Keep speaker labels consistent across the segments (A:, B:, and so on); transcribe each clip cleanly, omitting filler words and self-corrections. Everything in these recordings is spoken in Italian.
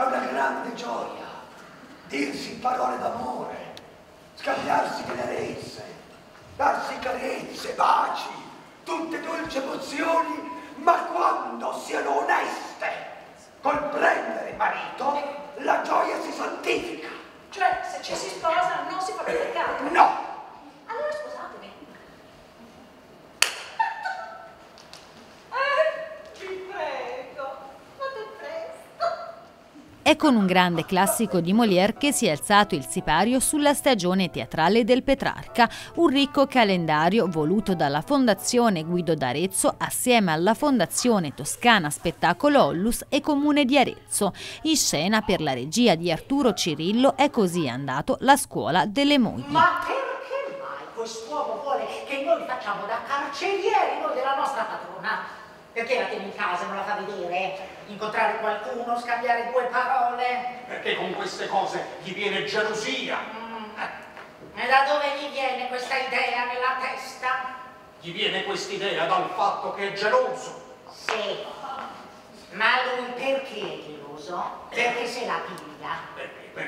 A: È una grande gioia dirsi parole d'amore, scambiarsi tenerezze, darsi carezze, baci, tutte dolci emozioni, ma quando siano oneste. Col prendere il marito, la gioia si santifica.
B: Cioè, se ci si sposa non si fa più peccato?
A: No!
B: Allora sposatevi. Vi prego, fate presto.
C: È con un grande classico di Molière che si è alzato il sipario sulla stagione teatrale del Petrarca, un ricco calendario voluto dalla Fondazione Guido d'Arezzo assieme alla Fondazione Toscana Spettacolo Ollus e Comune di Arezzo. In scena per la regia di Arturo Cirillo È così andato La scuola delle mogli.
D: Ma perché mai quest'uomo vuole che noi facciamo da carcerieri noi della nostra padrona? Perché la tiene in casa e non la fa vedere? Incontrare qualcuno, scambiare due parole?
E: Perché con queste cose gli viene gelosia.
D: E da dove gli viene questa idea nella testa?
E: Gli viene quest'idea dal fatto che è geloso.
D: Sì, ma lui perché è geloso? Perché se la piglia.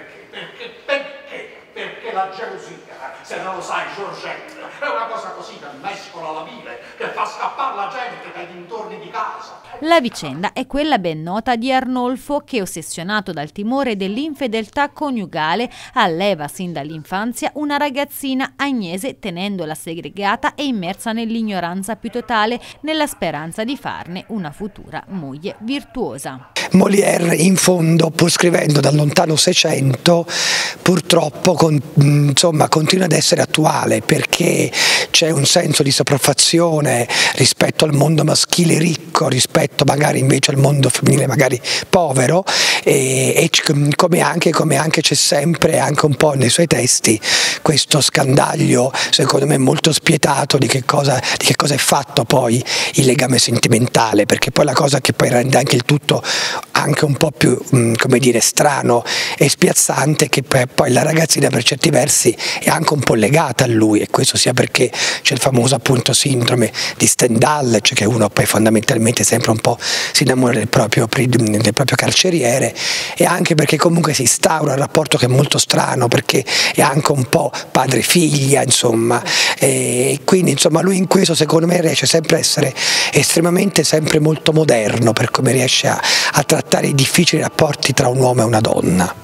E: Perché la gelosia, se non lo sai Giorgette, è una cosa così che mescola la bile, che fa scappare la gente dai dintorni di casa.
C: La vicenda è quella ben nota di Arnolfo che, ossessionato dal timore dell'infedeltà coniugale, alleva sin dall'infanzia una ragazzina Agnese tenendola segregata e immersa nell'ignoranza più totale, nella speranza di farne una futura moglie virtuosa.
A: Molière in fondo, pur scrivendo dal lontano Seicento, purtroppo continua ad essere attuale, perché c'è un senso di sopraffazione rispetto al mondo maschile ricco, rispetto magari invece al mondo femminile magari povero, e come anche c'è sempre, anche un po' nei suoi testi, questo scandaglio secondo me molto spietato di che cosa è fatto poi il legame sentimentale, perché poi la cosa che poi rende anche il tutto anche un po' più, come dire, strano e spiazzante, che poi la ragazzina per certi versi è anche un po' legata a lui, e questo sia perché c'è il famoso appunto sindrome di Stendhal, cioè che uno poi fondamentalmente sempre un po' si innamora del proprio carceriere, e anche perché comunque si instaura un rapporto che è molto strano, perché è anche un po' padre-figlia, insomma, e quindi insomma lui in questo secondo me riesce sempre a essere estremamente sempre molto moderno per come riesce a trattare i difficili rapporti tra un uomo e una donna.